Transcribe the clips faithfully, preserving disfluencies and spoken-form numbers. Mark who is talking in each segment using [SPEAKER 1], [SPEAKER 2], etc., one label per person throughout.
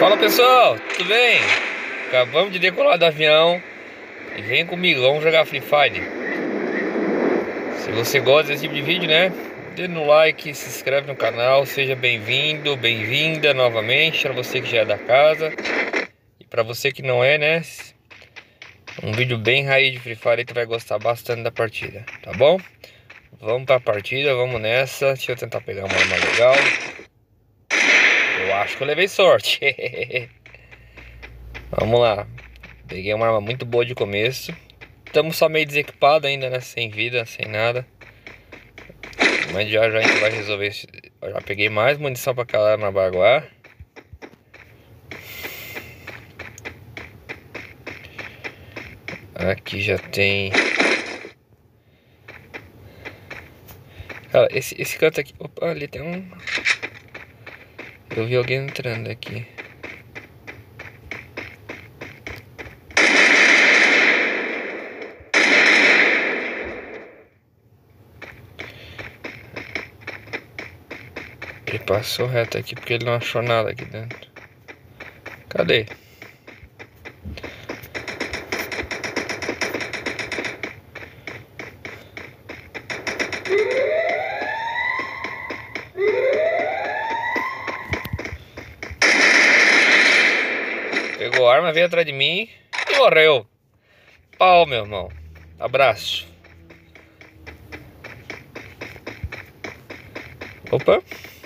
[SPEAKER 1] Fala pessoal, tudo bem? Acabamos de decolar do avião e vem comigo, vamos jogar Free Fire. Se você gosta desse tipo de vídeo, né? Dê no like, se inscreve no canal, seja bem-vindo, bem-vinda novamente para você que já é da casa. E para você que não é, né? Um vídeo bem raiz de Free Fire, tu vai gostar bastante da partida, tá bom? Vamos pra partida, vamos nessa. Deixa eu tentar pegar uma arma legal. Eu acho que eu levei sorte. Vamos lá. Peguei uma arma muito boa de começo. Estamos só meio desequipado ainda, né? Sem vida, sem nada. Mas já já a gente vai resolver isso. Eu já peguei mais munição pra calar na baguá. Aqui já tem. Cara, esse, esse canto aqui. Opa, ali tem um. Eu vi alguém entrando aqui. Ele passou reto aqui porque ele não achou nada aqui dentro. Cadê? Pegou a arma, veio atrás de mim e morreu. Pau, meu irmão. Abraço. Opa.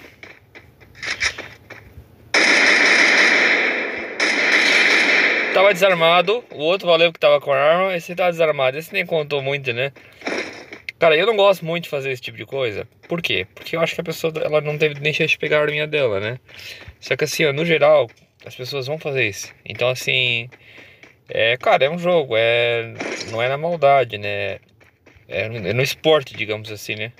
[SPEAKER 1] Tava desarmado. O outro valeu que tava com a arma. Esse tava desarmado. Esse nem contou muito, né? Cara, eu não gosto muito de fazer esse tipo de coisa. Por quê? Porque eu acho que a pessoa ela não teve nem chance de pegar a arminha dela, né? Só que assim, ó, no geral, as pessoas vão fazer isso. Então assim, é, cara, é um jogo, é, não é na maldade, né? É no, é no esporte, digamos assim, né?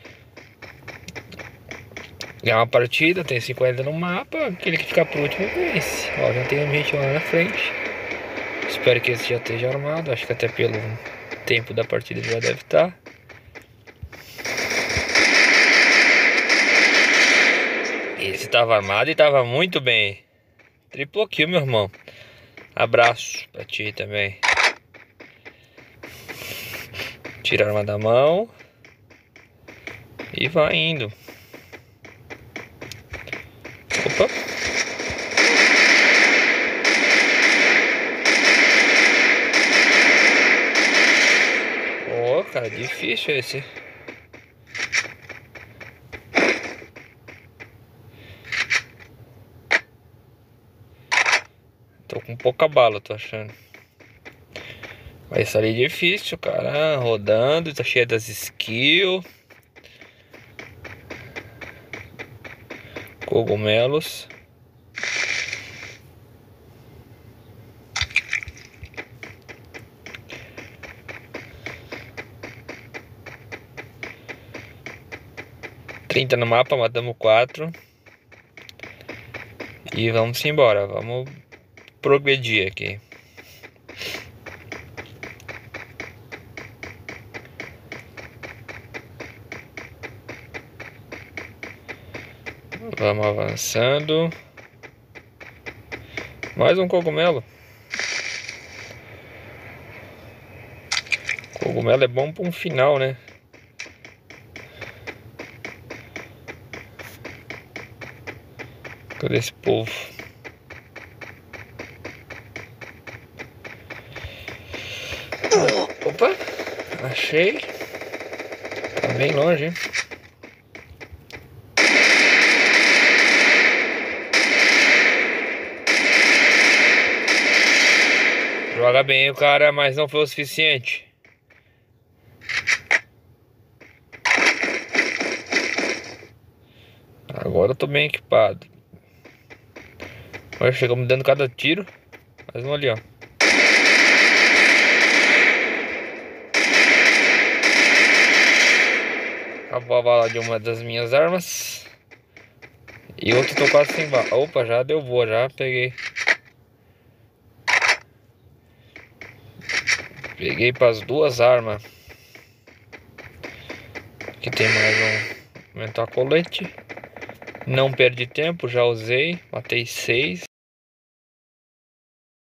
[SPEAKER 1] Ganhar uma partida, tem cinquenta no mapa, aquele que ficar por último vence. Ó, já tem gente lá na frente. Espero que esse já esteja armado, acho que até pelo tempo da partida já deve estar. Esse tava armado e tava muito bem. Triplo kill, meu irmão. Abraço pra ti também. Tira a arma da mão. E vai indo. Opa. Ó, oh, cara, difícil esse. Tô com pouca bala, tô achando. Vai sair difícil, cara. Rodando, tá cheio das skills. Cogumelos. trinta no mapa, matamos quatro. E vamos embora, vamos progredir aqui. Vamos avançando. Mais um cogumelo. Cogumelo é bom para um final, né? Cadê esse povo? Opa, achei. Tá bem longe, hein? Joga bem o cara, mas não foi o suficiente. Agora eu tô bem equipado. Olha, chegamos dando cada tiro. Mais um ali, ó. Acabou a bala de uma das minhas armas. E outro tô quase sem bala. Opa, já deu boa, já peguei. Peguei para as duas armas. Aqui tem mais um. Aumentar colete. Não perdi tempo, já usei. Matei seis.